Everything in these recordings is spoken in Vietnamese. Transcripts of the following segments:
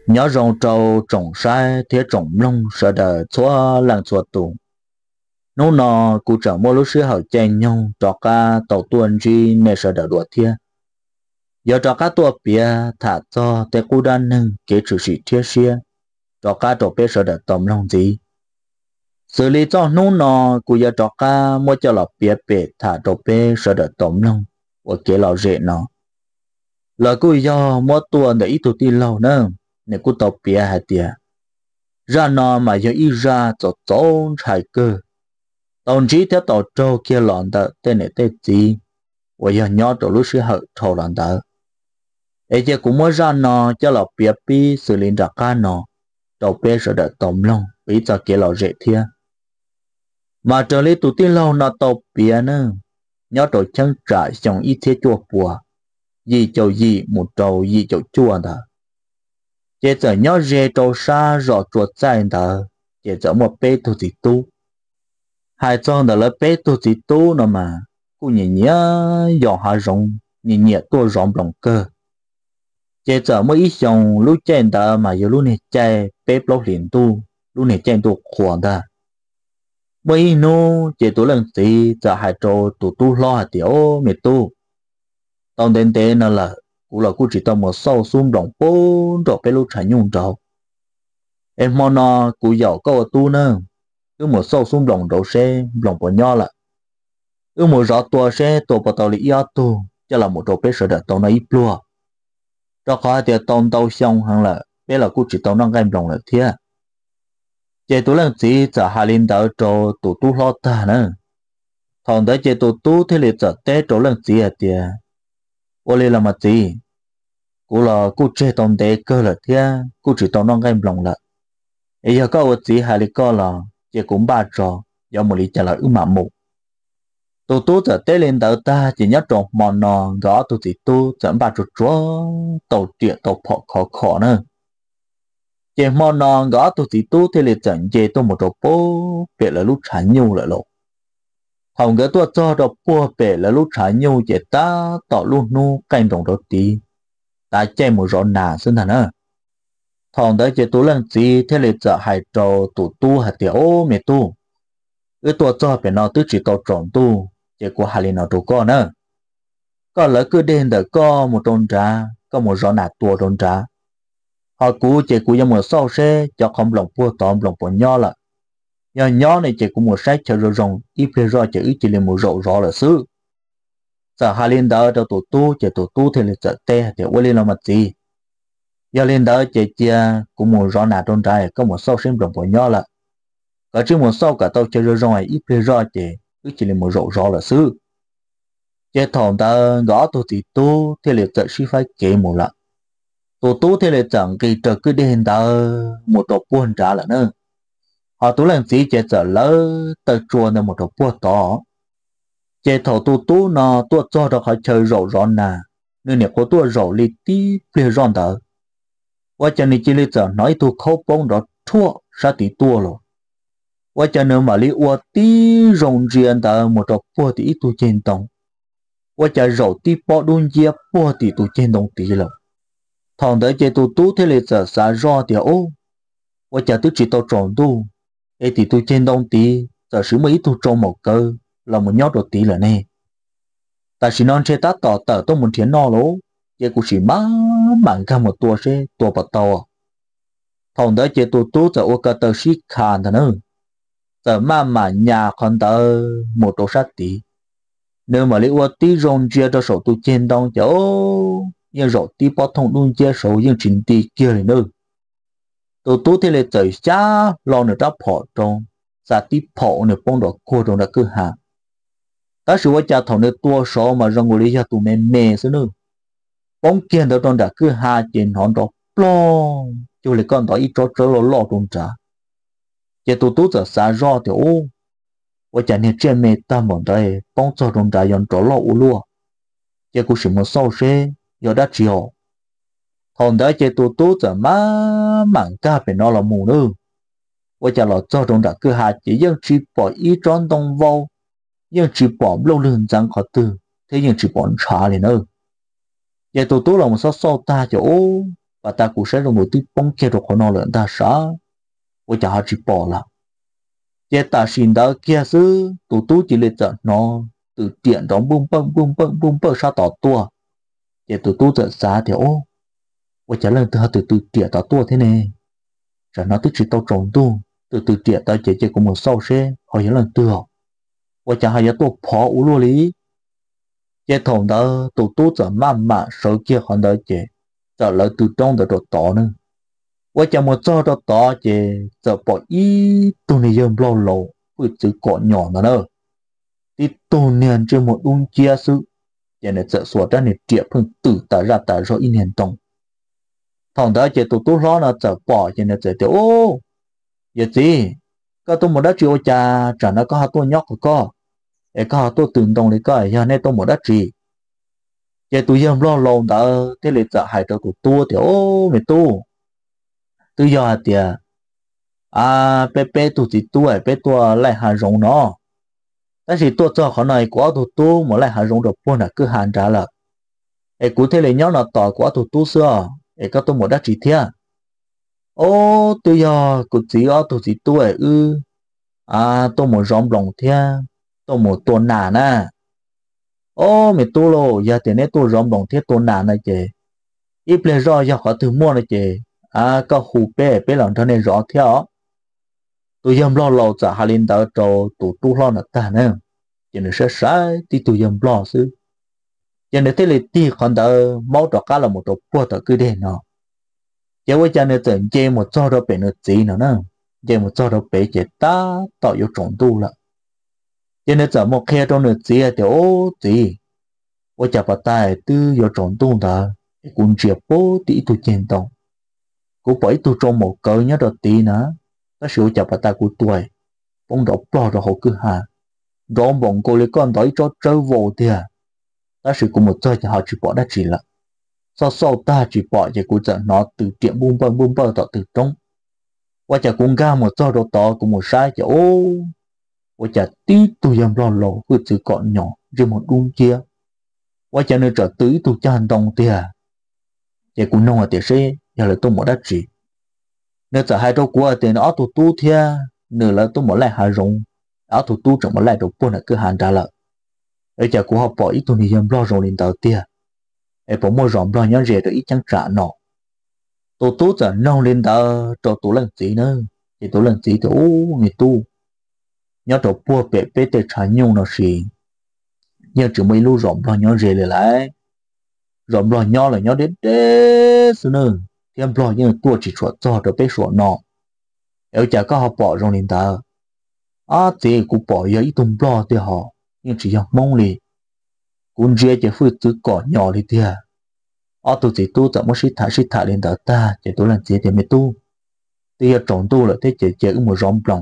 nhớ rong trâu trồng sai thế trồng lông sợ đời xóa làng xóa tù nó nọ cụ trở mua lúc xưa hở chen nhau cho ca tàu tuần chi nè sợ đời đuổi thiên giờ cho cá tua bia thả cho té cú đan nâng kế trừ sĩ thiết xia cho cá trộn bê sợ đời tóm lông gì xử lý cho nó nọ cụ giờ cho cá mua cho lọ bia bể thả trộn bê sợ đời tóm lông và kế lọ rễ nọ lời cụ giờ mua tuần để ít tụt đi lâu nữa nè cụ tàu bia hay tiệt ra nọ mà giờ ít ra cho trốn trái cơ tổng chí theo tàu trâu kia lọn đỡ tên này tên gì và giờ nhỏ trâu lúc xưa hở trâu lọn đỡ ấy giờ cũng mới ra nọ cho lọ bia pi xử lý đặc ca nọ trâu bê sợ đỡ tóm lông bí cho kia lọ dễ thia mà trở lấy tụi tiên lâu nọ tàu bia nữa nhỏ trâu chân trải xong ít thế chua bùa gì châu gì một trâu gì châu chua đó chế giờ nhỏ dê trâu xa rõ chuột dài đó chế giờ một bê tu gì tu hai con đó là bê tu gì tu nó mà cô nhìn nhớ dò hà rong nhìn nhẹ tua rong lòng cơ chế giờ mới ít xong lúc trên đó mà giờ lúc này chạy bê lóc liền tu lúc này chạy tu khoản đó mới nô chế tu lần gì giờ hai trâu tu lo hạt tiểu mệt tu tao đến thế nó là cú là cú chỉ tao một sau xung đồng bốn rồi bê lúc trái nhung trâu em mong nó cú giàu có tu nữa cứ một sau xung đồng đầu xe lòng bỏ nho là cứ một rõ tua xe tua bỏ tàu lý yếu tu cho là một đồ bê sợ đợt tàu nó ít lúa cho khó thì tàu xong hàng là bê là cú chỉ tàu nó game lòng là thế chế tu lần gì giờ hai linh đỡ cho tu lo ta nữa thằng đấy chế tu thế là giờ tết chỗ lần gì à tiệt ô lê là mặt gì cú là cú chế tàu đấy cơ là thế cú chỉ tàu nó game lòng là ấy giờ có ở gì hai lý co là chế cũng ba trò do một lý trả lời mà mù tu giờ tết lên đỡ ta chỉ nhớ trộn mòn nò gõ tu chỉ tu dẫn ba trò chúa tàu triệt tàu khó nữa chế mòn nò gõ tu chỉ tu thì liệt dẫn chế tu một trò bố bể là lúc trái nhiều lại lộ hồng cái tua cho đọc bùa bể là lúc trái nhiều chế ta tỏ luôn nu canh đồng đầu tí ta chơi một rõ nà xưng thần á thằng đấy chế tu lần gì thế liệt giờ hai trò tu hạt tiểu mẹ tu cái tua cho bể nó tứ chỉ tàu trộn tu chế của hai linh nó tu con nữa có lỡ cứ đen đỡ có một tròn trà có một rõ nà tua tròn trà họ cú chế cú cho một sau xe cho không lòng bùa tóm lòng bùa nho là nho này chế cú một sách cho rồi rồng ít phê rồi chế ít chỉ lên một rậu rõ là xứ giờ hai linh đỡ cho tổ tu chế tổ tu thì là trợ tê thì quay lên là mặt gì giờ linh đỡ chế chia cú một rõ nà tròn trà có một sau xem lòng bùa nho là có chứ một sau cả tàu chơi rồi rồng ít phê rồi chế ít chỉ lên một rậu rõ là xứ chế thòng ta gõ tổ thì tu thì là trợ sĩ phải kể một lần tu thì là chẳng kỳ trợ cứ đến ta một tổ buôn trả là nữa họ tu làm gì chế trợ lỡ tờ chùa là một tổ buôn to chế thầu tu nó tu cho được họ chơi rổ ròn nà nên nếu có tu rổ li tí ple ròn tờ qua cho nên chỉ lý giờ nói tu khâu bông đó thua sa tí tua rồi qua cho nên mà li ua tí rồng riêng tờ một tổ buôn tí tu trên tông qua cho rổ tí bỏ đun dê buôn tí tu trên tông tí rồi thằng đấy chế tu thế là giờ xa rõ thì ô và chả tôi chỉ tao tròn tu ấy thì tôi trên đông tí giờ sử mấy tu tròn một cơ là một nhót đồ tí là nè ta chỉ non chế tát tỏ tờ tôi muốn thiến no lố chế cũng chỉ má mảng cả một tua xe tua bật tàu thằng đấy chế tu giờ ô cả tờ xí khàn thằng nữa giờ mà nhà con tờ một đồ sát tí nếu mà lấy ô tí rong chia cho sổ tôi trên đông chứ ô nhưng rồi tí bỏ thông luôn chia số nhưng chính tí kia này nữa tu thì là trời xa lo nữa đã bỏ trong xa tí bỏ nữa bông đỏ cô trong đã cứ hàng ta sử cha thằng nữa tua số mà rong ngồi cho tụi mẹ xứ nữa bông kia đó trong đã cứ hà trên hòn đó plong cho lại con đó ít cho lo trong trả chỉ tu giờ xa rõ thì ô và cha nên trên mẹ ta bọn đây bông cho trong trả dọn cho lo u lúa chỉ cũng sử một sau xe giờ đã chiều thằng đấy chơi tu giờ má mảng ca phải nó là mù nữa và chả là cho trong đã cứ hạt chỉ dân chỉ bỏ ý tròn đông vô dân chỉ bỏ lâu lương chẳng khó từ thế nhưng chỉ bỏ trả liền nữa giờ tu là một số ta cho ô và ta cũng sẽ dùng một tí bông kia rồi khó nó lớn ta sao tôi chả chỉ bỏ là chế ta xin đó kia sư tụ chỉ lấy chợ nó từ tiện đó bung bông sao tỏ tua chế tụ chợ xa thì ô tôi chả lần từ tiện tỏ tua thế này rồi nó chỉ tao trồng tu từ tiện tao chế của một sau xe họ nhớ lần từ tôi chả hay tôi bỏ u lô lý chế thòng đó tụ chợ mà số kia họ đó chế chợ lại từ trong đó tỏ nữa tôi chả một cho đó tỏ chế chợ bỏ ý tôi này giờ lâu lâu với chữ cọ nhỏ nữa thì tôi niên chưa một uống chia sự cho nên sợ sửa ra nên triệt hơn từ ta ra ta rồi in hiện trong thằng đó chỉ tụi lo là sợ bỏ cho nên sợ tiểu ô giờ gì có tôi một đất chịu cha trả nó có hai tôi nhóc của co để có hai tôiตื่นตรงเลยก็giờ nên tôi một đất gì giờ tụi em lo lồn đó thế là sợ hại cho tụi tôi tiểu ô mày tôi giờ thì bé tụi chị tôi bé tôi lại hàng rong nó但是ตัวเจ้าเขาหน่อยกว่าตัวหมดเลยหารงดอกพวกน่ะคือหันจ้าละไอ้กูเทเลยย้อนน่ะต่อกว่าตัวเสือไอ้ก็ตัวหมดได้จีเทียโอ้ตัวยอกูจีอ๋อตัวจีตัวตัวหมดร้อมลงเทียตัวหมดตัวหนาน่ะโอ้ไม่ตัวโลอย่าแต่เนี่ยตัวร้อมลงเทียตัวหนาน่ะเจอีเปลรอยาขอถือมั่วน่ะเจก็หูเป้หลังเท่านี้รอเทียtôi yếm lo lâu giờ hà linh đạo trâu tụ tu lo nè ta nè cho nên sẽ sai thì tôi yếm lo chứ cho nên thế là tí còn đỡ máu trọ cá là một trò bùa trọ cứ đen nó cho với cho nên tưởng chơi một trò đó bể nó gì nữa nè chơi một trò đó bể chỉ ta tạo yêu trộn tu là cho nên giờ một khe trong nước gì thì ô gì với chả bắt tay tư yêu trộn tu đó cũng chỉ bố tí tôi chơi tông cũng bởi tôi trong một cỡ nhớ đầu tí nữa ta sử dụng bà ta của tuổi bông đọc bò rồi họ cứ hà đó bọn cô lấy con đói cho trâu vô thì ta sử dụng một chơi thì họ chỉ bỏ đã chỉ là sau ta chỉ bỏ thì cũng dẫn nó từ tiệm bung bơ tạo từ trong qua chả cũng ga một chơi đồ to của một sai chả ô qua chả tí tôi dám lo lộ cứ chỉ còn nhỏ riêng một đun kia qua chả nơi trở tứ tôi cho hành động thì chả cũng nông ở tiệm xe giờ là tôi một đã chỉ nếu giờ hai đôi của tiền ở tụ tu thia nửa là tôi muốn lại hà rong ở tụ tu chẳng muốn lại đồ buôn là cứ hàng ra lợi ở giờ của họ bỏ ít tụ này dám lo rồi lên đầu tia ở bỏ mua rộng lo nhớ rẻ được ít chẳng trả nọ tụ tu giờ nông lên đầu cho tụ lần gì nữa thì tụ lần gì thì người tu nhớ đồ buôn bể để trả nhung nó xì nhớ chỉ mấy lu rộng lo nhớ rẻ lại rộng lo nhớ là nhớ đến đế xưa nữa em lo nhưng tôi chỉ chuột cho được bé sủa nọ ở chả có họ bỏ trong liền ta thì cũng bỏ giờ ít tung lo thì họ nhưng chỉ học mong lì cũng dễ chỉ phơi từ cỏ nhỏ đi thì tôi chỉ tu tại một sĩ thả lên ta ta chỉ tôi làm gì thì mới tu thì trồng tu là thế chỉ một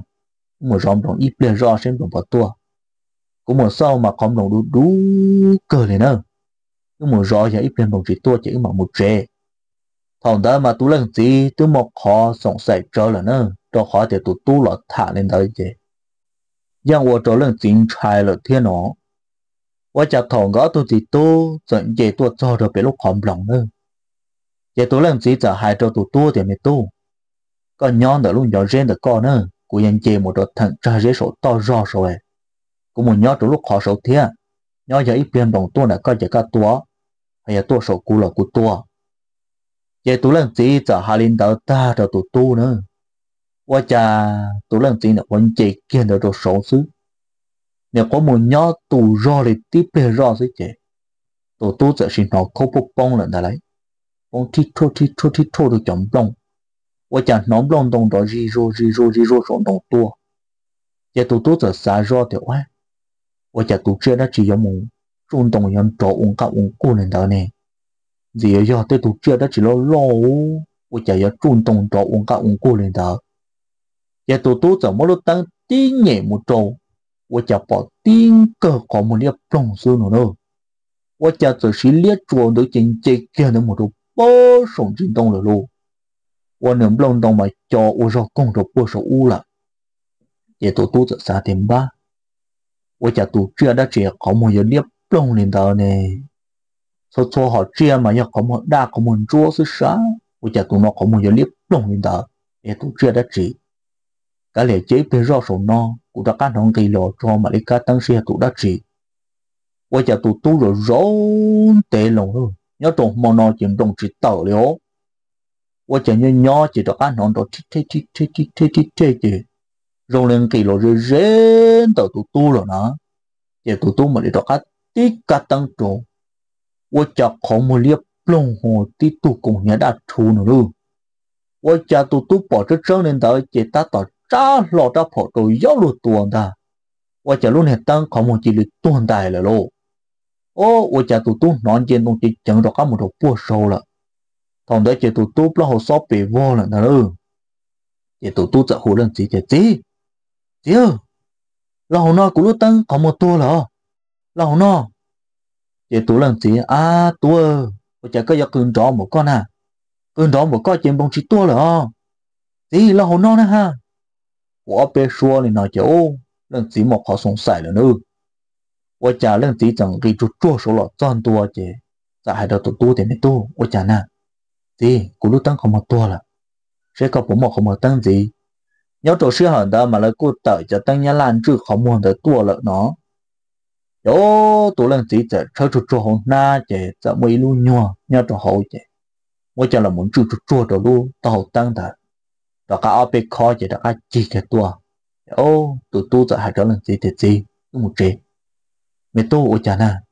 rong lòng ít lên rõ xem đồng bỏ tua cũng một sau mà không đồng đủ cờ này nữa cũng một rõ giờ ít lên đồng chỉ tua chỉ mà một trẻ thằng đó mà tu lần gì tu một khó sống sạch cho là nữa cho khó thì tu là thả lên đó chứ nhưng tôi cho lần chính trai là thiên nó tôi chặt thằng đó tu chỉ tu dẫn về tu cho được cái lúc khom lòng nữa vậy tu lần gì giờ hai cho tu thì mới tu còn nhon được luôn nhỏ riêng được con nữa của anh chị một đợt thằng trai dễ số to rõ rồi cũng một nhon từ lúc khó số thiên nhon giờ ít tiền đồng tu là coi chỉ cả tua hay là tua số cũ là của tua vậy tụi lần gì giờ hà linh đạo ta cho tụi tu nữa qua cha tụi lần gì là quan chị kia được rồi số xứ nếu có một nhỏ tụ ro thì tiếp về ro xứ chị tụi tu giờ xin nó không bốc bông lần đấy bông thít thô được chấm bông qua cha nó bông đồng đó ri rô số đồng tua vậy tụi tu giờ xa ro thì quá qua cha tụi chưa đã chỉ có một trung đồng nhân trọ uống cả uống cô lần đó nè vì giờ tôi tụt chưa đó chỉ lo tôi chạy ở trung tâm trọ uống cả uống cô lên đó giờ tôi giờ mới lúc tăng tiếng nhẹ một trâu tôi chạy bỏ tiếng cờ có một liệp plong xưa nữa tôi chạy giờ chỉ liệp chuột đối chính chế kia nữa một đồ bó sống trên đông rồi luôn tôi ném plong đông mà cho tôi rồi công đồ bó số u là giờ tôi giờ xa thêm ba tôi chạy tụt chưa đó chỉ có một liệp plong lên đó nè số họ chia mà nhớ có một đa có một chúa sự sáng 我家tụi nó có một giờ liếp lông lên đó để tụi chưa đã chỉ cả lẽ chế về rõ số nó cũng đã cán hỏng kỳ lọ cho mà lấy cá tăng xe tụi đã chỉ我家tụi tu rồi rốn tệ lòng luôn nhớ trong mà nó chỉ trong chỉ tàu liễu我家nhớ nhỏ chỉ đã cán hỏng đó thế rồi lên kỳ lọ rồi rến tàu tụi tu rồi nó giờ tụi tu mà lấy đó cá tí cá tăng trộn 我家考么列龙河的都公园的出呢喽，我家都把这证领导接打到扎老大跑到要路多的，我家路呢当考么几里多大了喽，哦，我家都南京东西讲到干么都不收了，同的这都不好少被窝了呢喽，这都在湖人直接姐，老那咕噜当考么多了，老那。chị tụ lần chị tua chị có giờ cơn đó một con à cơn đó một con chém bông chỉ tua rồi chị là hồ non ha của bé xua này nói chỗ lần chị một họ sống sài rồi nữa tôi trả lần chị chẳng ghi chút chua số lọ tròn tua chị tại hai đầu tụ thì mới tu tôi trả nè chị cũng lúc tăng không một tua là sẽ có một không một tăng gì nhớ chỗ xưa hẳn đó mà lại cô tự cho tăng nhà lan chứ không muốn tới tua lợ nó yo tụi lần chỉ sẽ chơi trò hồn na chế sẽ mấy luôn nhớ trò hậu chế tôi cho là muốn trò đó luôn tao tăng thật đó cả ở bên khó chế đó cả chỉ cái tua yo tụi tôi sẽ hai trò lần chỉ thì gì một chế mẹ tôi ôi chà nè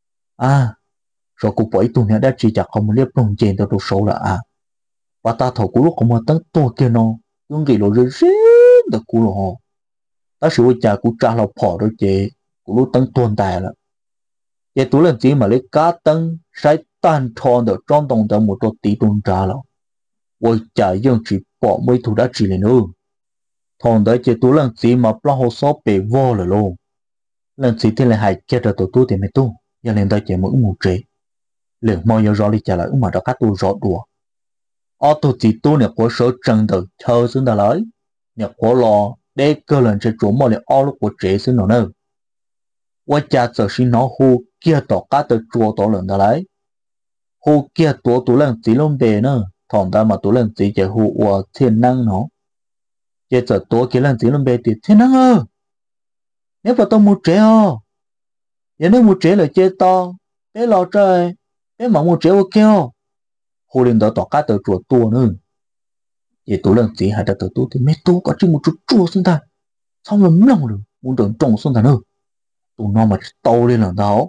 rồi cuộc bởi tụi nó đã chỉ chặt không một liếp đồng trên tao đồ số là và ta thầu cú lúc không một tăng tua kia nó những cái lộ rơi được cú lộ ta sử ôi chà cú trả lọc phỏ đôi chế của lúc tăng tồn tại là vậy tôi lần chỉ mà lấy cá tăng sai tan tròn được trong đồng đồng một đôi tỷ đồng trả là ôi chả dùng chỉ bỏ mấy thủ đã chỉ lên nữa thằng đấy chỉ tôi lần chỉ mà bao hồ sơ bể vô là luôn lần chỉ thì là hai kia rồi tôi thì mới tu giờ lên đây chỉ mỗi một chế liệu mọi giờ rõ đi trả lại mà đó các tôi rõ đùa ở tôi chỉ tôi này có số chân được chờ xuống đó lấy nhà có lo để cơ lần sẽ trốn mọi người ở lúc của chế xuống nó nữa 我家就是拿胡kia tổ cá từ chùa tổ lần đó lấy hồ kia tổ lần chỉ lông bề nữa thằng ta mà tổ lần chỉ chỉ hồ của thiên năng nó chỉ giờ tổ kia lần chỉ lông bề thì thiên năng nếu mà tôi một trẻ nếu nếu một trẻ là chơi to bé lò trời bé mà một trẻ ok hồ lên đó tổ cá từ chùa tua nữa chỉ tổ lần chỉ hai từ tổ thì mấy tổ có chỉ một chút chùa xuống ta xong rồi lòng rồi muốn tưởng trồng xuống ta nữa tụi nó mà tàu lên là đó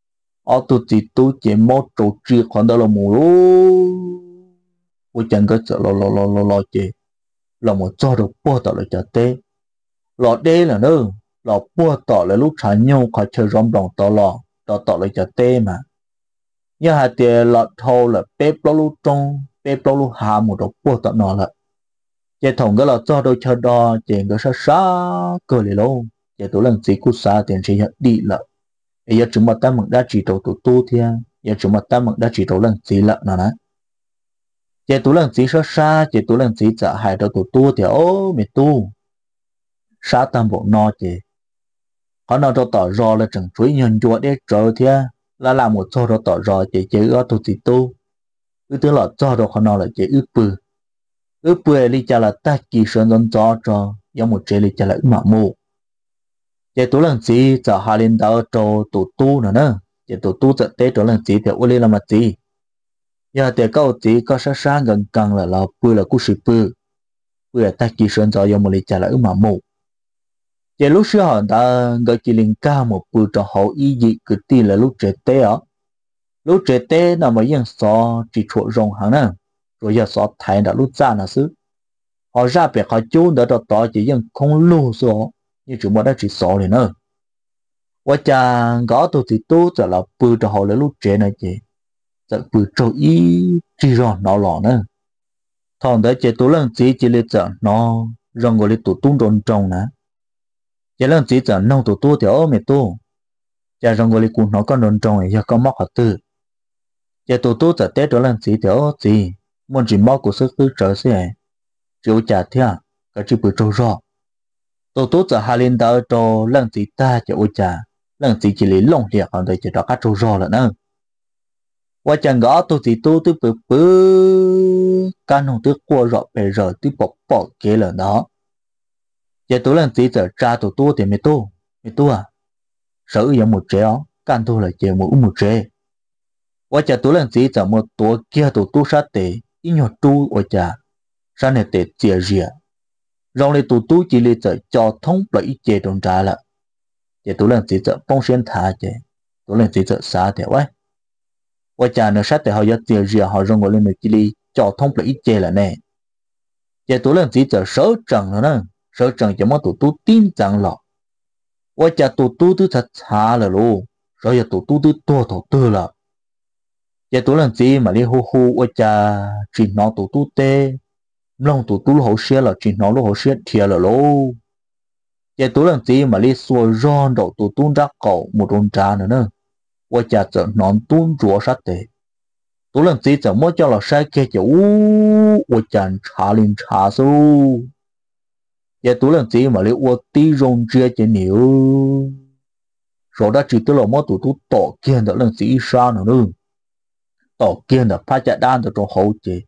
tụi chỉ một chỗ chia khoản đó là mù luôn tôi chẳng có sợ lo chị là một cho được bua tỏ lại cho tê lọ đê là nữa lọ bua tỏ lại lúc trả nhau khỏi chơi rong đồng tỏ lọ tỏ lại cho tê mà nhưng hai tiền lọ thâu là bếp lo lúc trong bếp lo lúc hà một độ bua tỏ nó là chị thằng cái là cho đôi chơi đo chị có sao cơ liền luôn giờ tôi lần chỉ cú xa tiền chỉ nhận đi lợ giờ chúng mà ta mừng đã chỉ đầu tụi tu thia giờ chúng mà ta mừng đã chỉ đầu lần chỉ lợ nào nè giờ tôi lần chỉ xa giờ tôi lần chỉ trả hai đầu tụi tu thì ô mẹ tu xa tam bộ no chị họ nói cho tỏ rõ là chẳng chuối nhân chuột để trở thia là làm một số đó tỏ rõ chị chỉ ở tụi tu cứ tức là cho đó họ nói là chị ước bự đi cho là ta kỳ sơn dân cho giống một chế đi cho là mà mù giờ tôi lần gì giờ hai lần đầu cho tụi tu nữa giờ tụi tu giờ tết tôi lần gì thì uli làm gì giờ thì câu gì có sáng gần gần là bự là cú sĩ bự là ta kỳ sơn cho giống một lý trả lại mà mù giờ lúc xưa họ đã gọi chỉ linh cao một bự cho họ ý gì cứ tin là lúc trẻ tết á lúc trẻ tết nào mà yên so chỉ chuột rồng hàng nè rồi giờ so thay đã lúc ra là xứ họ ra biệt họ chú đỡ cho tỏ chỉ yên không lưu số như chúng ta đã chỉ số này nữa. Và chàng gõ tôi thì tôi sẽ là bự cho họ lấy lúc trẻ này chị. Sẽ bự cho ý chỉ rõ nó lọ nữa. Thằng đấy chị tôi lần chỉ lấy chợ nó rong gọi lấy tụi tung tròn tròn nè. Chị lần chỉ chợ nông tụi tôi thì mẹ tôi. Chị rong gọi lấy cuốn nó con tròn tròn này giờ có móc hạt tư. Chị tụi tôi sẽ tết đó lần chỉ thì gì. Muốn chỉ móc của sức tư trở xe. Chịu trả theo. Cả chỉ bự trâu rõ. Tôi giờ hai lần đầu cho lần chỉ ta cho ôi cha lần chỉ lấy lông liệt còn đây chỉ đó cá trâu rò là nữa qua chẳng gõ tôi chỉ tôi bự căn hồng tứ qua rõ bề rồi tí bỏ kế là đó giờ tôi lần tí giờ cha tụi tôi thì mày tu à sở giờ một trẻ ó căn tôi là trẻ một trẻ và cha tôi lần tí giờ một tuổi kia tụi tôi sát tệ ít nhỏ tu và cha sao này tệ chia rìa rồi này tụi tôi chỉ lấy giờ cho thông là ít chế trong trả là giờ tôi lần tí giờ bông sen thả chế tôi lần tí giờ xa thế vậy và cha nó sát tệ họ giờ chia rìa họ rong lên được chỉ lấy cho thông là ít chế là nè giờ tôi lần tí giờ sở trần nữa nè sở trần cho mọi tụi tôi tin rằng là và cha tụi tôi thứ thật xa là luôn rồi giờ tụi tôi thứ to tư là giờ tôi lần gì mà đi hô và cha chỉ nói tụi tôi tê lòng tụi tôi hậu xe là chỉ nói lúc hậu xe thiệt là luôn giờ tôi lần gì mà đi xua ròn đầu tụi tôi ra cầu một đồn trà nữa nè và cha sợ nón tuôn rùa sát tệ tôi lần gì sợ mỗi cho là sai kia chứ và cha trả lên trả số giờ tôi lần gì mà đi và tí rong chia cho nhiều rồi đã chỉ tôi là mỗi tụi tôi tỏ kia đó lần gì sao nữa tỏ kia là phát chạy đan từ trong hậu chế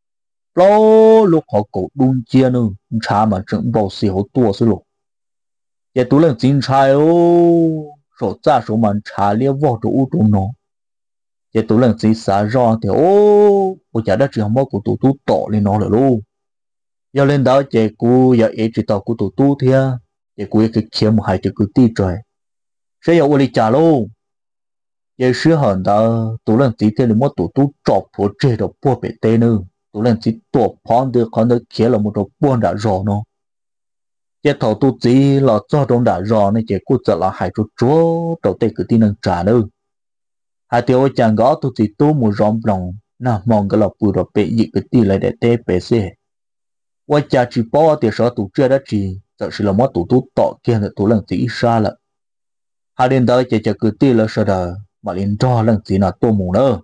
lâu lúc họ cổ đun chia nữa cha mà整bao xì hậu tua xí lộ giờ tôi lần chính trai ô rồi ra số mà cha lia vào chỗ u trong nó giờ tôi lần chính xả ra thì ô giờ đã chỉ không bao của tụi tôi tỏ lên nó rồi luôn giờ lên đó giờ cô giờ ấy chỉ tỏ của tụi tôi thì giờ cô ấy cái kia một hai chữ cứ tí trời sẽ giờ ô đi trả luôn giờ sửa hẳn đó tụi lần chỉ thêm một tụi tôi chọc phố chơi được bùa bể tê nữa tụi lần chỉ tổ phán được con được kia là một đồ buôn đã rõ nó giờ thầu tụi chỉ là cho trong đã rõ nên chỉ cút trở là hai chút chúa đầu tiên cứ tin năng trả nữa hai tiêu chẳng có tụi chỉ tu một rõm lòng nào mong cái là bùi đồ bể gì cứ tin lại để tê bể xe qua cha chỉ bỏ tiền số tụi chưa đã chỉ thật sự là một tụi tôi tỏ kia là tụi lần chỉ xa là hai đến đó chỉ cứ tin là sợ đời mà liền cho lần chỉ là tôi muốn nữa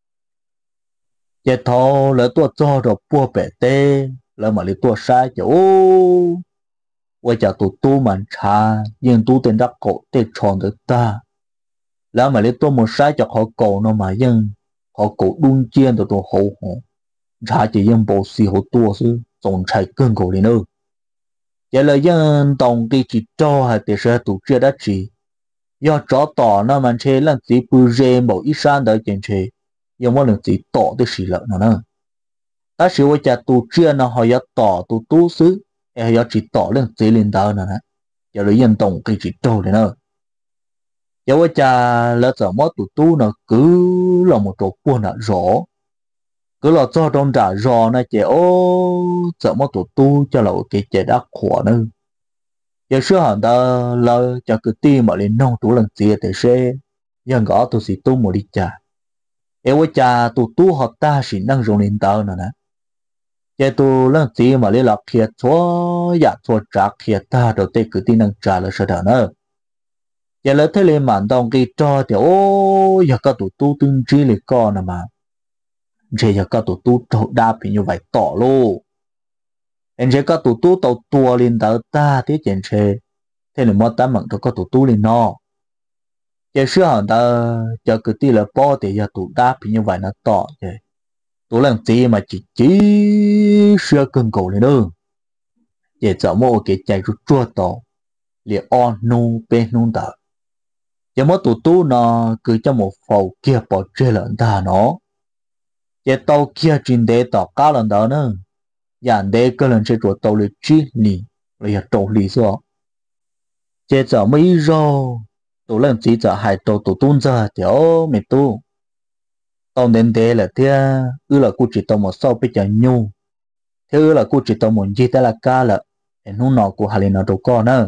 giờ thầu là tôi cho được bùa bể tê là mà liền tôi sai chứ ô quay chả tụi tôi mà cha nhưng tôi tên đắc cổ tê tròn được ta là mà liền tôi một sai cho họ cổ nó mà nhưng họ cổ đun chiên tụi tôi hậu họ cha chỉ nhưng bộ xì họ tua sư tổng chạy cơn cổ liền ư giờ là dân tổng đi chỉ cho hay để sẽ tụi chưa đã chỉ do chó tỏ nó mà chơi lần chỉ bự rê某一山的简chơi有么人只tỏ的是了呢但是我家tu chưa nó họ要tỏ tu tu xứ em要chỉ tỏ lên chỉ lên đó nè giờ là dân tổng cái chỉ trâu này nữa giờ我家là giờ mất tu tu nó cứ là một chỗ buồn là rõ cứ là cho trong trả rõ này chị ô giờ mất tu tu cho là cái chị đã khổ nữa giờ sửa hẳn ta là cho cứ tìm mà lên nông tu lần gì để xe dân gõ tu sĩ tu một đi chả em với cha tu họ ta chỉ năng dùng lên tao nè giờ tu lần gì mà lấy lọc kia chúa dạ chúa trả kia ta đầu tiên cứ tin năng trả là sao đó nữa giờ lấy thế lên màn đồng cái cho thì ô giờ các tu tương chi lại con nè mà giờ các tu đa bị như vậy tỏ luôn em giờ các tu tàu tua lên tao ta thế chuyện chơi thế là mất tám mạng cho các tu lên nó giờ sửa hẳn ta cho cứ tí là bỏ thì giờ tụ đáp như vậy nó tỏ chứ tụ làm gì mà chỉ sửa cơn cổ lên nữa giờ chọn một cái chạy rút chua tỏ liền on nu bên nu tờ giờ mất tụ nó cứ cho một phẩu kia bỏ chơi lợn ta nó giờ tàu kia trên đế tỏ cao lần đó nữa dàn đế cơ lần chơi chuột tàu lịch chi nỉ rồi giờ trộn lý do giờ chọn mấy rồi tụ lần chỉ cho hai tụ tuôn ra thì ô mẹ tu tao đến đây là thế là cô chỉ tao một sau bây giờ nhu thế là cô chỉ tao một gì ta là ca là em không nói của hai lần nào đâu con nữa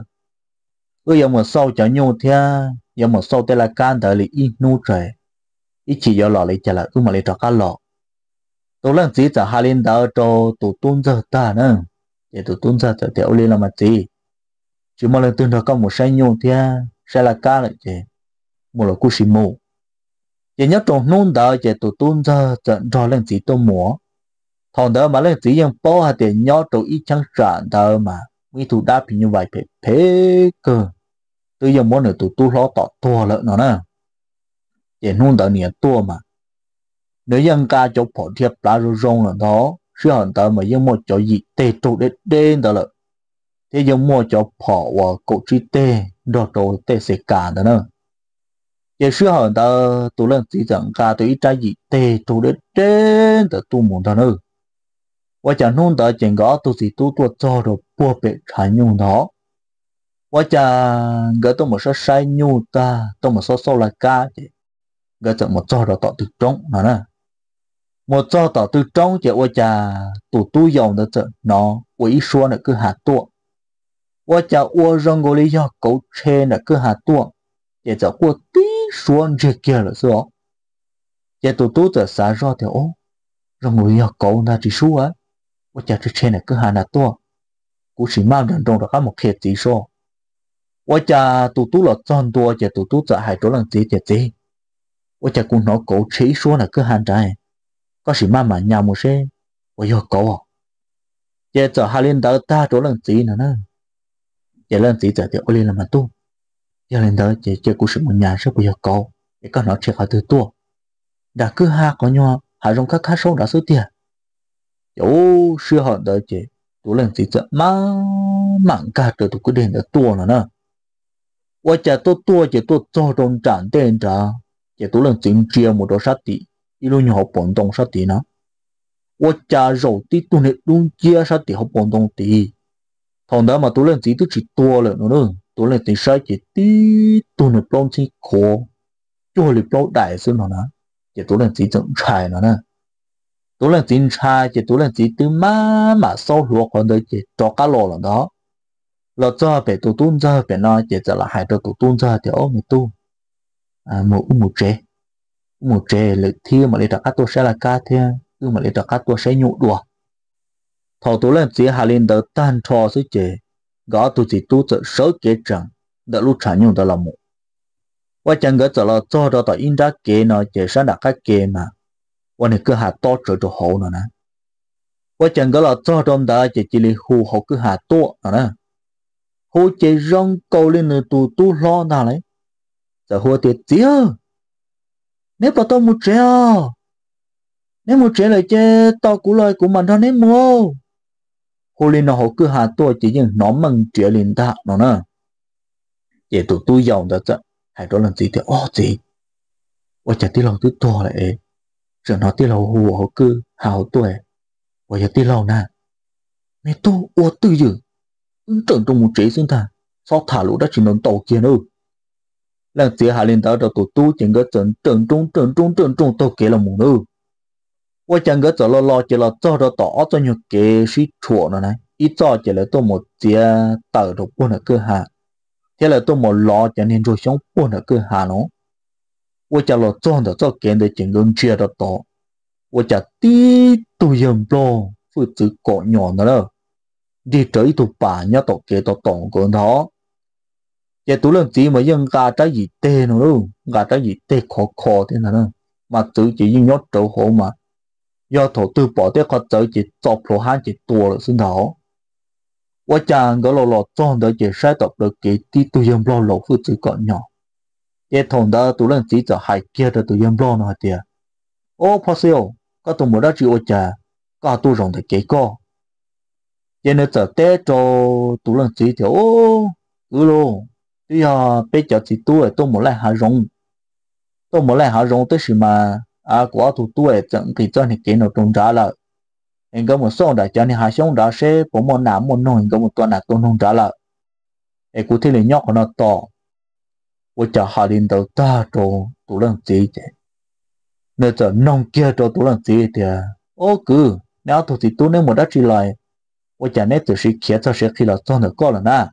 giờ một sau cho nhu thế giờ một sau ta là ca đợi là ít nhu trời ít chỉ giờ lọ lại chả là mà lại cho cá lọ tụ lần chỉ cho hai lần đó cho tụ tuôn ra ta nữa để tụ tuôn ra thì ô lên là mà gì chỉ mà lần tương đó có một sai nhu thế sẽ là cá lại chứ một là cú xì mù giờ nhớ trong nôn đó giờ tụi tuôn ra trận cho lên chỉ tôi múa thằng đó mà lên chỉ ยัง bỏ hạt tiền nhớ tụi ít chẳng trả đó mà mấy tụi đáp như vậy phải thế cơ tôi giờ muốn được tụi lo tọt tua lợn nó nè giờ nôn đó nhiều tua mà nếu dân ca cho phổ thiệp lá rô rong là đó sư hận tớ mà dân một chỗ gì tê trụ đến đen đó là thế dân một chỗ phỏ và cổ trí tê đỏ trổ tê sẽ cả đó nữa giờ sư hận tớ tụ lần chỉ dẫn cả tụ ít trái gì tê trụ đến đen tớ tụ muốn đó nữa và chẳng nôn tớ chẳng có tụ gì tụ tụ cho rồi bùa bệ trái nhung đó và chẳng gỡ tụ một số sai nhung ta tụ một số sâu là ca chứ gỡ tụ một cho rồi tọ từ trong nó nè một cho tỏ từ trong chỉ ôi chà tụ tu dòng đó chợ nó quỷ xua là cứ hạt tuộng ôi chà ôi rong gồ lý do cấu chê là cứ hạt tuộng chỉ cho qua tí xuống trên kia là sao chỉ tụ tu chợ xả ra thì ô rong gồ lý do cấu là chỉ xua á ôi chà trên chê là cứ hạt là tuộng cú chỉ mang đến trong đó có một khía chỉ số ôi chà tụ tu là chọn tua chỉ tụ tu chợ hai chỗ lần chỉ ôi chà cũng nó cấu chỉ xuống là cứ hạt trái có sự mà nhà một xe ôi yo cậu giờ cho hai lên đó ta chỗ lần gì nữa nè giờ lần gì giờ thì ôi lên làm mà tu giờ lên đó giờ cũng sự một nhà sẽ ôi yo cậu để con nó chơi khỏi từ tua đã cứ ha có nhau hai trong các khách số đã số tiền chỗ xưa họ đó chị chỗ lần gì giờ mà mặn cả từ tụ cứ đến đó tua nữa nè ôi chả tua chỉ tua cho trong trạm tiền trả chỉ tụ lần chính chia một đồ sát tỷ一路你好蹦动啥地呢？我家肉的都那东街啥地好蹦动地，同他嘛都能自己都去多了呢，都能自啥子地都能帮起课，就你帮大声了呢，也都能自己整菜了呢，都能整菜，也都能自己都慢慢烧落可能也找个落了的，了这边都蹲这边呢，也在了海头都蹲这的哦没都，啊没这。một trẻ lực thi mà lấy đặt các tôi sẽ là ca thế nhưng mà lấy đặt các tôi sẽ nhụ đùa thầu tôi làm gì hà lên đỡ tan trò với trẻ gõ tôi chỉ tu tự sớ kế chẳng đỡ lúc trả nhung đó là một và chẳng gỡ là cho đó tại in ra kế nó trẻ sẽ đặt các kế mà và này cứ hạ to trở cho hậu nó nè và chẳng gỡ là cho trong đó chỉ là hù hậu cứ hạ to nó nè hù trẻ rong câu lên nữa tu lo nào lấy giờ hù tiệt tía nếu bà tao một trẻ nếu một trẻ lại chơi tao cũng lời của mình thôi nếu mua hồ linh nó họ cứ hạ tôi chỉ những nó mừng trẻ linh ta nó nè để tụi tôi giàu đó chứ hay đó làm gì thì gì ôi chả tí lâu tôi to lại rồi nó tí lâu hồ họ cứ hào tuổi ôi chả tí lâu nè mẹ tôi ôi tư dự trận trong một trẻ xin ta sao thả lũ đã chỉ nón tàu kia nữa lần gì hạ lên đó tụi tôi chẳng có trận trung tàu kia là một nữa tôi chẳng có cho lo chỉ là cho đó tỏ cho nhiều cái suy chuột nữa này ít cho chỉ là tôi một chia tờ được buôn ở cơ hạ thế là tôi một lo cho nên rồi sống buôn ở cơ hạ nó tôi chẳng là cho cái để chẳng có chia đó tỏ tôi chẳng tí tôi dầm lo phụ tử cọ nhỏ nữa đi tới tụi bà nhá tàu kia tàu tổng của nó giờ tụi lần gì mà dân gà trái gì tê nữa luôn gà trái gì tê khó thế nào nữa mà tự chỉ dân nhót trâu hộ mà do thổ tư bỏ thế khó tự chỉ chọc lộ hai chỉ tua là xin thảo quá chàng có lò cho đỡ chỉ sai tập được cái tí tụi dân lo lộ phụ tử còn nhỏ giờ thằng đó tụi lần gì cho hai kia được tụi dân lo nó tiệt ô phá siêu có tụi một đó chỉ ô trà có tụi rồng thì cái co giờ nếu giờ tê cho tụi lần gì thì ô cứ luôn bây giờ chỉ tôi một lại hạ rong tới sự mà của tôi chẳng thì cho nên cái nó trồng ra là anh có một số đại cho nên hạ xuống đã sẽ có một nắm một nồi có một tuần là tôi nông trả là anh cụ thể là nhóc của nó to tôi chả hạ đến đầu ta cho tôi làm gì chứ nếu cho nông kia cho tôi làm gì thì ô cứ nếu tôi chỉ tôi nếu một đất chỉ lại tôi chả nên tự sự kia cho sẽ khi là cho nó có là na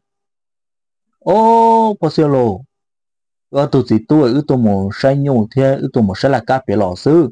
ô bác sĩ lô tụi chị tôi tôi một sai nhau thế tôi một sai là cá bé lò sư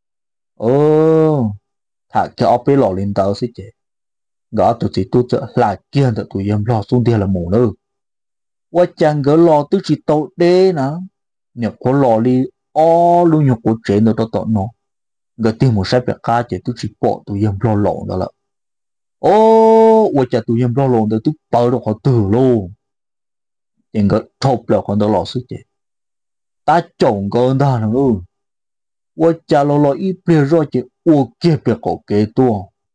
ô thà cái ốc bé lò lên tàu xí chứ gõ tụi chị tôi là kia được tụi em lò xuống đây là mù nữa quá chẳng gỡ lò tụi chị tàu đê nè nhập có lò đi luôn nhập có chế nữa đó tụi nó gỡ tìm một sai bé cá chứ tụi chị bỏ tụi em lò lộn đó là ô quá chả tụi em lò lộn được tụi bao được họ từ luôn những cái thộp là con đó lò sức chứ ta trồng con ta nữa tôi chả lo ít bia rồi chứ ô kia bia cổ kế tua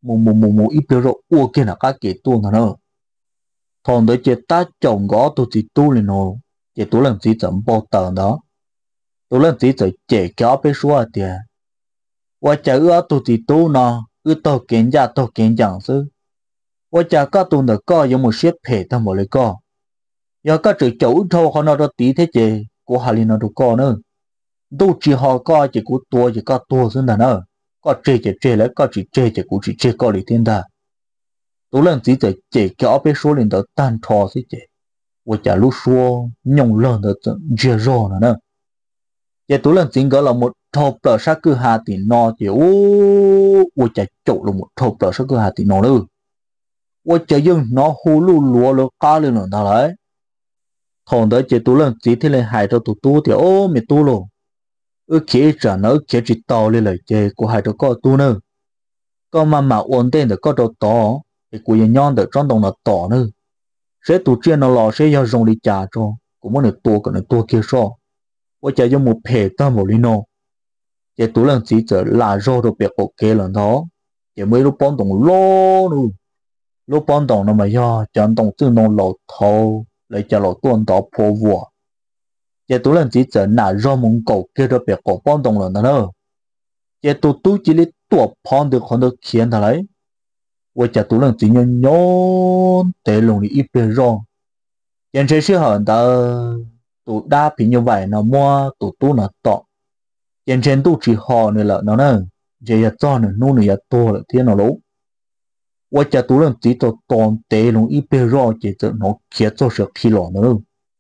mù ít bữa rồi ua kia là các kế tu nữa thằng đấy chỉ ta chồng gõ tôi chỉ tu lên nó chỉ tu làm gì chậm bao tờ đó tu làm gì chậm chế kéo bé xóa tiền và chả ưa tôi chỉ tu nó ưa tao kiến chẳng sư và chả các tu được có giống một xếp phê thằng một lấy có giờ các chữ chủ thâu họ nó đó tí thế chứ của hà linh nó đâu có nữa đâu chỉ họ có chỉ của tua chỉ có tua xứng đàn nữa có chế lấy có chỉ của chỉ chế có lý thiên ta tú lần chỉ để chế kéo bé số lên đó tan thò xí chế và chả lúc xua nhung lần đó chia rò nữa chế tú lần chỉ gọi là một thộp lỡ sát cứ hà tỷ nó chỉ và chả chỗ là một thộp lỡ sát cứ hà tỷ nó nữa và chả dừng nó hú lù lúa lúa cá lên nữa đó đấy thằng đó chế tú lần chỉ thế lên hai cho tụ tu thì mẹ tu luôn kia trả nó kia chỉ tao lên lời chế của hai đứa con tu nữa có mà ổn định được có đồ to thì của nhân nhon được trong đồng là to nữa sẽ tụ chuyện nó lò sẽ giao dùng đi trả cho cũng muốn được cái này tua kia so và chạy cho một phe ta một lý nó chỉ tụ lần chỉ trở là do được việc ok lần đó chỉ mới lúc bón đồng lô nữa lúc bón đồng nó mà do chẳng đồng tư nó lò thâu lại cho lò tuần đó phô vua chỉ tụ lần chỉ trở là do mong cầu kia được việc của bón đồng lần đó chỉ tụ tu chỉ lấy tua phòn được còn được khiến thà lấy và chả tụ lần chỉ nhon nhon để lòng đi ít bề rồi hiện trên sự hận ta tụ đa phí như vậy nó mua tụ tu nó tọ hiện trên tụ chỉ họ này là nó nè giờ cho nó nu này to là thiên nó lố và chả tụ lần chỉ tụ toàn để lòng ít bề rồi chỉ cho nó khiến cho sự khi lọ nữa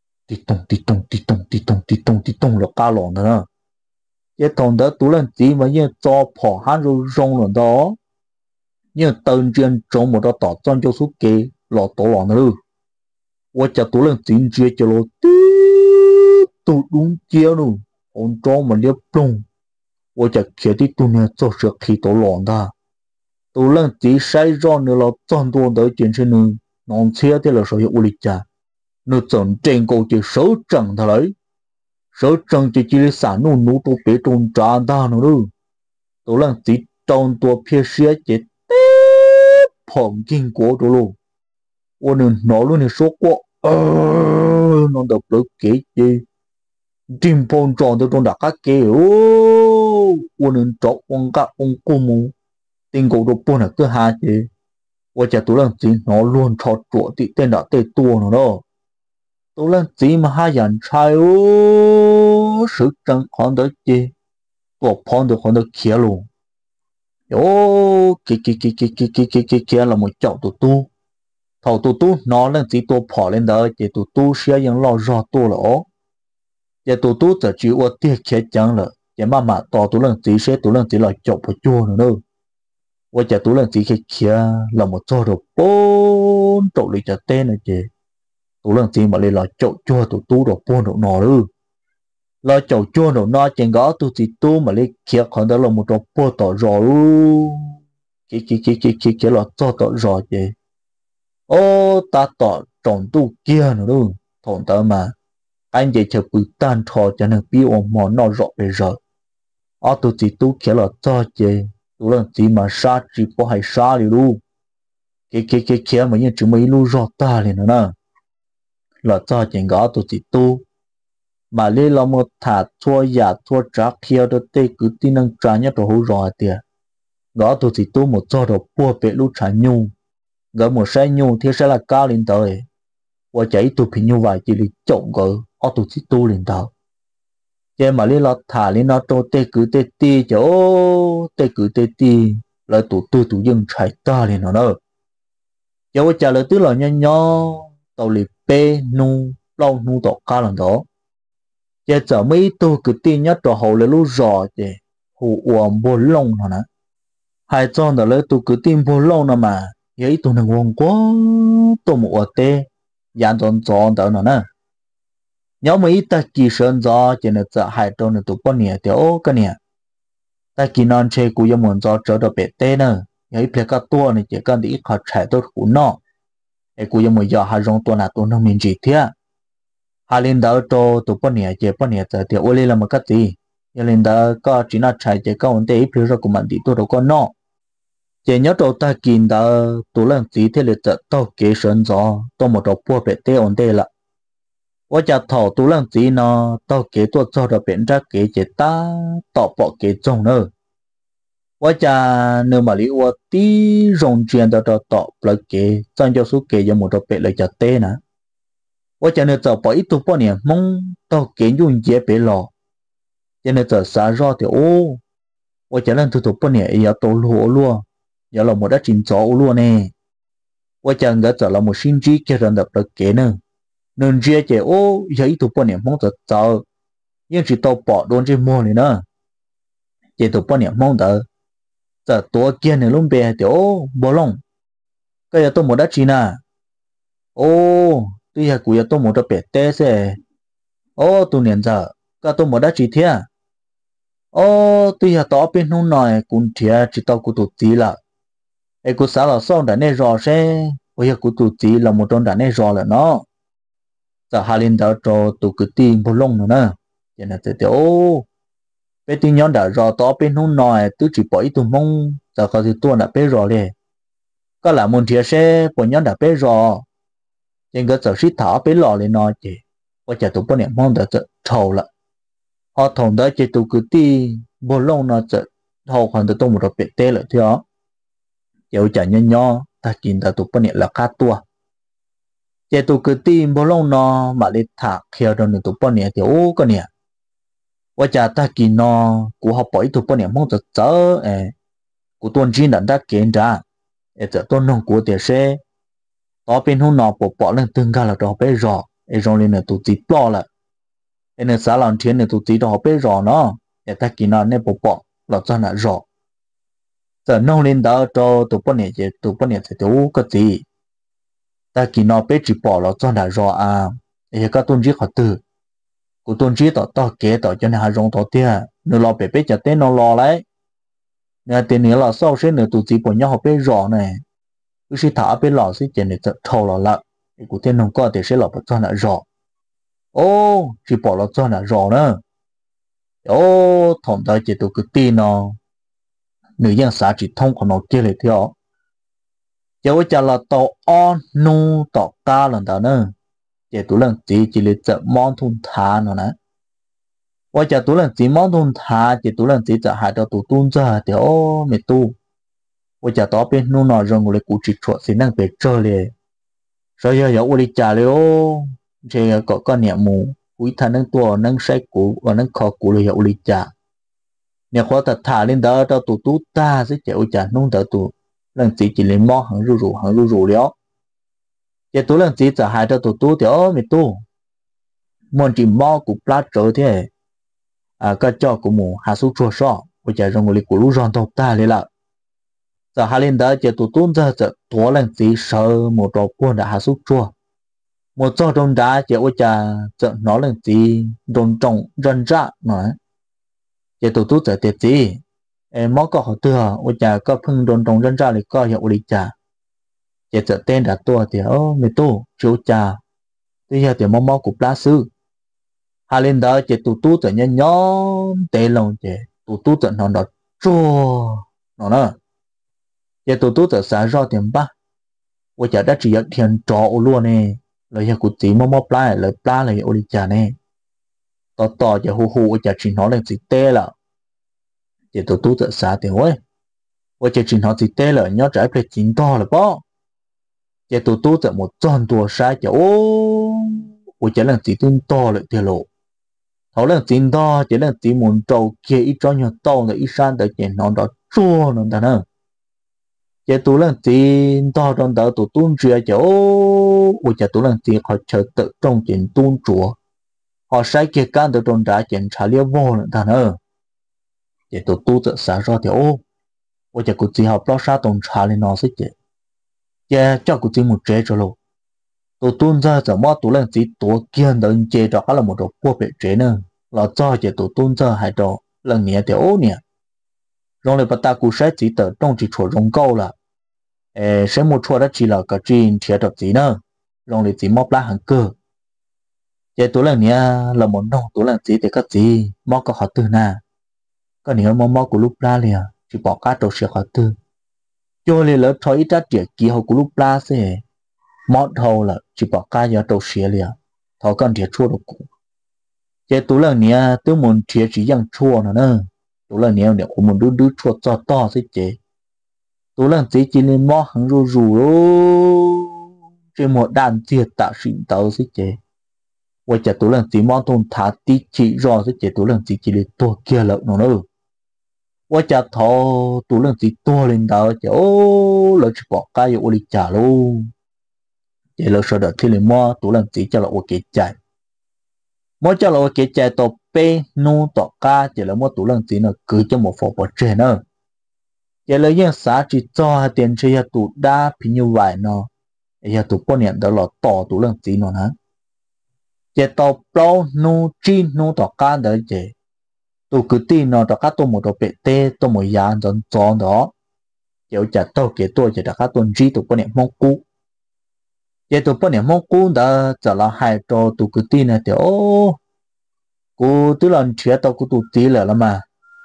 tí tông là cá lọ nữa cái thằng đó tụ lần chỉ mà như cho bỏ hắn rồi rong rồi đó như tên trên trong một đó tỏ chân cho số kế lọ tổ lọ nữa và chả tụ lần chính chia cho lọ tụ đúng chia nữa ông cho mà liếp plong và chả kia tí tụ này cho sự khi tổ lọ ta tụ lần chỉ sai rõ nữa là chân tuần tới chuyện trên nữa non chia thì là sở hữu u lịch cha nữa chân trên câu chỉ số trần thà lấy số trần chỉ là sản nụ nụ tụ bế trôn trả ta nữa tụ lần chỉ trong tua phía xe chỉ phòng kinh của đồ luôn ôn nên nó luôn là số quá nó đập được cái gì tim phong tròn từ trong đặc các kiểu ôn nên chọn ông cung mu tình cổ đồ buồn là cứ hai chứ và chả tú lần gì nó luôn trọt chuột tị tên đã tê tua nó đó tú lần gì mà hai dàn trai sự trăng con tới chi của phong được con được kia luôn kia là một chậu tụ tu thầu tụ tu nó lên chỉ tu bỏ lên đó chỉ tụ tu sẽ những lo rõ tu lỗ chỉ tụ tu giờ chỉ ở tiết kia chẳng là chỉ mà tỏ tụ lên chỉ sẽ tụ lên chỉ là chậu phải chua nữa đâu và chỉ tụ lên chỉ kia là một chỗ đồ bốn chỗ lịch cho tên này chứ tụ lên chỉ mà lên là chậu chua tụ tu đồ bốn đồ nọ nữa là chậu chua đồ nọ chẳng có tụ chỉ tu mà lên kia còn đó là một đồ bốn tỏ rõ kia là cho tỏ rõ chứ ta tỏ tròn tu kia nữa đúng thằng ta mà anh chỉ chờ bự tan thò cho nên biết ông mò nó rõ bây giờ tôi chỉ tu kia là cho chứ tu lần chỉ mà sát chỉ có hay sát đi luôn kia mà như chúng mấy lu rõ ta liền nữa nè là cho chuyện gõ tôi chỉ tu mà lấy lo một thả thua giả thua trả kia đó tê cứ tin năng trả nhất rồi hú rõ tiền gõ tôi chỉ tu một cho đồ bùa bể lu trả nhung gỡ một xe nhu thì sẽ là cao lên tới và chạy tụ phi như vậy chỉ là trộn gỡ ở tụ chỉ tu lên tới chứ mà lên lọt thả lên nó trâu tê cứ tê ti chứ tê cứ tê ti lại tụ dừng chạy ta lên nó nữa chứ và trả lời tức là nhỏ tàu lì bê nu lâu nu tàu cao lần đó chứ giờ mấy tôi cứ tin nhất rồi hậu là lúc rõ chứ hù uổng bồn lông hả nè hai con đó lấy tụ cứ tin bồn lông nè mà vậy tụi nó ngon quá tụi một tê dàn tròn đó nè nếu mà ít ta kỳ sơn do chỉ là sợ hai trâu này tụi con nè thì cái nè ta kỳ non chơi cũng giống muốn do trở được bể tê nè vậy phải các tua này chỉ cần đi khó chạy tốt của nó ấy cũng giống muốn do hai rong tua nào tụi nó mình chỉ thế hai lên đó trâu tụi con nè chỉ con nè thì ô lên là một cái gì nhưng lên đó có chỉ là chạy chỉ có vấn đề phải rồi của mình thì tụi con nó chỉ nhớ đầu ta kinh đã tụ lần gì thế là tự tao kế sơn gió tao một đầu bùa bể tê ổn đề là我家头都能知呢，到给多做的变着给只打到宝给中了。我家nếu mà lý我tí rong chuyện đó đó đó là kế trong cho số kế cho một đồ bể là cho tê nè. 我家nếu giờ bỏ ít tu bao nhiêu mong tao kế dùng dễ bể lò. Cho nên giờ xa rõ thì ô. 我家lần tu tu bao nhiêu yếu tố lúa luôn. Yếu là một đã chính gió luôn nè. 我家ngỡ giờ là một sinh trí kia rằng đập là kế nữa. Nên riêng chế ô giờ ít tu bao nhiêu mong giờ giờ. Nhưng chỉ tao bỏ đồn trên mua này nữa. Chế tu bao nhiêu mong giờ. Giờ tôi kia này luôn bè thì ô bò lông. Cái giờ tôi một đã chỉ nè. Ô tôi giờ cũng giờ tôi một đã bè tê xe. Ô tôi nhận giờ cái tôi một đã chỉ thế. Ô tôi giờ tao bên nông nói cũng thiệt chỉ tao cũng tụt tí là. Ê cũng sao là sao đã nè rõ xe. Ôi giờ cũng tụt tí là một trong đã nè rõ là nó. Giờ hai lần đó cho tôi cứ tìm bò lông nữa nè. Cho nên thì ô bé tin nhắn đã rõ tao bên nông nói tôi chỉ bỏ ít tôi mong. Giờ có gì tôi đã bé rõ liền. Có là một thiệt xe bỏ nhắn đã bé rõ. Nhưng cái giờ xích thả bé lò lên nói chị. Ôi chả tôi bỏ niệm mong đã thầu là. Họ thầu đó chị tôi cứ đi bồ lông nó chợ thầu khoảng tôi một đợt biệt tê lại thế đó. Dẫu chả nhân nho ta kín ta tôi bỏ niệm là khá tua. Chị tôi cứ đi bồ lông nó mà đi thả khéo rồi tôi bỏ niệm thì ô cái nè. Ôi chả ta kín nó của họ bỏ tôi bỏ niệm mong thật chớ. Của tuần chín đã đã kiến ra. Giờ tôi nông của tiền xe. Đó bên hôm nọ bỏ lên từng cái là đó bé rõ. Rồi lên là tụi chị bỏ lại. Nên xã làm thiên là tụi chị đó bé rõ nó. Để ta kỹ nó nên bỏ là cho nó rõ. Giờ nông lên đó cho tụi bọn này thì tụi cái gì. Ta kỹ nó bé chỉ bỏ là cho nó rõ à. Để các tuần chí khó từ. Của tuần chí đó kế đó cho nên hà rong đó tiền. Nếu lo bé cho tên nó lo lấy. Nên tiền này là sau sẽ nữa tụi chị bỏ nhau họ bé rõ này. Cứ chỉ thả bên lò sẽ chỉ để thâu lò lại, cụ thể nông có thể sẽ lò cho nó rõ. Ô, chỉ bỏ lò cho nó rõ nữa. Ô, thằng ta chỉ tôi cứ tin nó, nữ dân xã chỉ thông của nó kia lại theo. Cháu chả là tàu on nu tàu ca lần đó nữa. Chỉ tôi lần chỉ là chợ món thun thả nó nè. Ôi chả tôi lần chỉ món thun thả, chỉ tôi lần chỉ chợ hai đầu tụ tuôn ra thì ô mẹ tu. Ôi chả đó bên nu nọ rồi người cụ chỉ chuột xin năng về chơi liền. Rồi giờ ôi đi trả liền ô. Thì có con nhẹ mù. Quý thân nâng tua nâng say cũ và nâng khó cũ là ôi đi trả. Nhà khoa thật thả lên đó tao tụ tú ta sẽ chạy ôi chả nông đỡ tụ. Lần chỉ lên mò hẳn rù rù léo. Giờ tú lần chỉ trả hai tao tụ tú thì ô mẹ tu. Muốn chỉ mò cụ plát trở thế. Cái cho của mù hạ xuống chua sọ. Ôi chả rồi người cụ lũ ròn tao ta lên lại. Giờ hai lên đó chỉ tụ tuôn ra chợ tua lần chỉ sợ một trò quân đã hạ súc chua một trò trong đá chỉ ôi trà chợ nó lần chỉ đồng trọng rần rạ nói chỉ tụ tu chợ tiệt gì em mó có họ thừa ôi trà có phưng đồng trọng rần rạ thì có hiệu lý trà chỉ chợ tên đã tua thì ô người tu chiếu trà tuy giờ thì mó của lá sư hai lên đó chỉ tụ tu chợ nhân nhóm tê lòng chỉ tụ tu chợ nó đó chua nó nữa. Giờ tụi tôi tự xả ra tiền ba, tôi chả đã chỉ tiền trọ luôn nè, lời giờ cụ chỉ mò plá lời plá lời ô đi chả nè, tỏ giờ hù chả chỉ nói là gì tê là, giờ tụi tôi tự xả tiền ơi, tôi chả chỉ nói gì tê là nhớ trái phải chín to là bao, giờ tụi tôi tự một tròn tua sai chả ô, tôi chả là chỉ tin to lại tiền lộ, thấu là chín to chỉ là chỉ muốn trâu kia ít cho nhau to là ít san tới tiền nó đó chua nó ta nữa. Giờ tụi lần tiền to trong đó tụi tuôn chia chỗ, ôi giờ tụi lần tiền họ chờ tự trong chuyện tuôn chúa, họ sai kia can từ trong đã chuyện trả liêu vô nữa thằng ơi, giờ tụi tu tự xả ra thì ôi giờ cụ chỉ học lo sa tổng trả lên nó sẽ chết, giờ cho cụ chỉ một chế cho luôn, tụi tuôn ra giờ mót tụi lần chỉ tụi kia đừng chế cho cái là một đồ quốc vệ chế nữa, là cho giờ tụi tuôn ra hai đồ lần nhẹ thì nè. Rồi lại bắt ta cụ sẽ chỉ tự trong chỉ chỗ rong câu là sẽ một chỗ đó chỉ là cái chuyện thiệt được gì nữa rồi lại chỉ móc lá hàng cơ vậy tôi là nia là một nông tôi là chỉ để cái gì móc có họ từ nè cái này móc của lúc ra liền chỉ bỏ cá đồ sẽ họ từ cho nên lỡ thôi ít ra tiệt kia họ cũng lúc la xe mót hầu là chỉ bảo ca giờ đầu xía liền thọ cần tiệt chua được cũng chế tú lần nia tôi muốn tiệt chỉ yang chua nữa tú lần nia để cũng muốn đứa đứa chua to to thế chế tú lần chỉ nên mót hàng rù rù lô trên một đàn tiệt tạo xịn tàu thế chế vậy chả tú lần chỉ mót thôn thả tí chỉ rõ thế chế tú lần chỉ lên tua kia lợn nữaว่าจะทอตัวเรื่องตีตัวเล่นดาวจะโอ้เราจะบอกกายโอลิจ่าลูจะเราสะดดที่เลยมั่วตัวเรื่องตีจะเราโอเคใจมั่วจะเราโอเคใจต่อเป้นู่ต่อกาจะเรามั่วตัวเรื่องตีเนอะคือจะหมดฟอปเจเนอะจะเรายังสาจิตจ่อเตียนเชียตัวด้าพิญญวายเนาะไอ้ยาตัวป้อนเนี่ยเดี๋ยวเราต่อตัวเรื่องตีเนาะนะจะต่อเปล่านู่จีนู่ต่อกาเดี๋ยวจะtôi cứ tin nó đó các tôi một đồ bể tê tôi một giá dần dần đó kiểu chả tôi kể tôi chỉ đã các tôi chỉ tôi có niệm mong cú vậy tôi có niệm mong cú đã trở là hai trò tôi cứ tin này thì ô cô tôi lần chuyện tôi cũng tôi tí là mà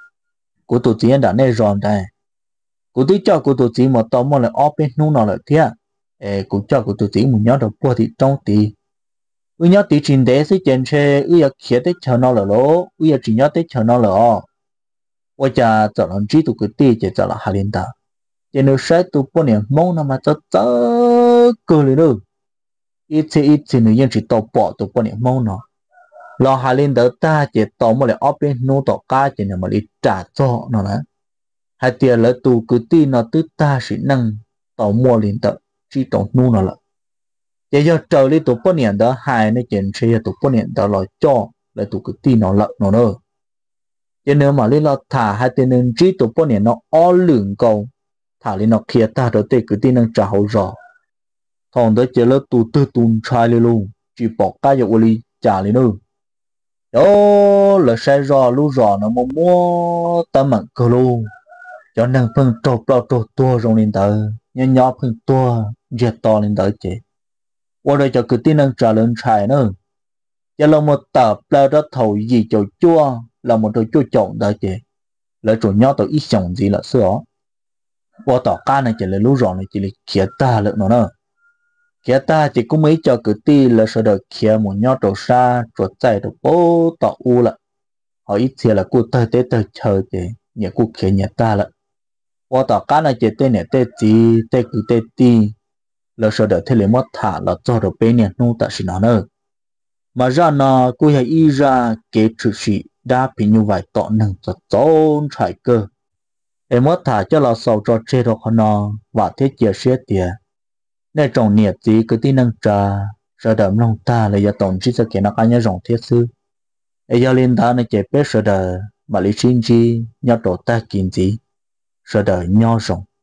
cô tôi tí đã nên rồi đây cô tí cho cô tôi tí một tao một là ốp bên nung nó là thế cô cho cô tôi tí một nhớ được qua thì trong tí nhớ tí trình đế sẽ chèn xe giờ khía tới chờ nó là lỗ giờ chỉ nhớ tới chờ nó là ôi cha trở làm trí tụ cái tí chỉ trở là hai liên ta chỉ nếu sai tụ bao nhiêu mong nào mà cho cơ liền đâu ít thì người dân chỉ tàu bỏ tụ bao nhiêu mong nó lo hai liên đỡ ta chỉ tàu một lại ốp bên nô tàu cá chỉ là mà đi trả cho nó nè hai tiền là tụ cái tí nó tứ ta sẽ năng tàu mua liên tợ chỉ tàu nô nó là giờ giờ trời đi tụ bao nhiêu đó hai nó chuyện xe tụ bao nhiêu đó là cho là tụ cái tí nó lợn nó nữa cho nên mà lên nó thả hai tên nên trí tụ bao nhiêu nó o lửng cầu thả lên nó kia ta đó tê cái tí nó trả hậu rõ thằng đó chỉ là tụ tư tụn trai luôn chỉ bỏ cái dầu đi trả lên nữa đó là sai rõ lu rõ nó mua tâm mạng cơ luôn cho nên phân trộn bao trộn tua rồi lên tới nhỏ phân tua giật to lên tới chị qua đây cho cứ tin năng trả lên trái nữa cho là một tập là đó thầu gì cho chua là một đôi chua trộn đó chị là chỗ nhỏ tôi ít sống gì là sữa qua tỏ ca này chỉ là lú rõ này chỉ là khía ta lượng nó nữa khía ta chỉ cũng mấy cho cứ tin là sợ được khía một nhỏ trổ xa trổ chạy được bố tỏ u là họ ít thì là cô tới tới tới chờ chị nhà cô khía nhà ta là qua tỏ ca này chỉ tên này tên gì tên cứ tên ti là sợ được thế liền mất thả là cho được bên này nô ta xin nó nữa mà ra nó cô hay y ra kế trừ sĩ đa bị như vậy tọ nâng cho tôn trải cơ em mất thả cho là sầu cho chế độ nó và thế chia sẻ tiền nên trong nhiệt gì cứ tin nâng trà sợ đậm lòng ta là do tổng chỉ sẽ kể nó ăn nhớ rộng thiết sư ấy do liên ta này chế biết sợ đờ mà lý sinh chi nhớ đồ ta kín gì sợ đờ nho rộng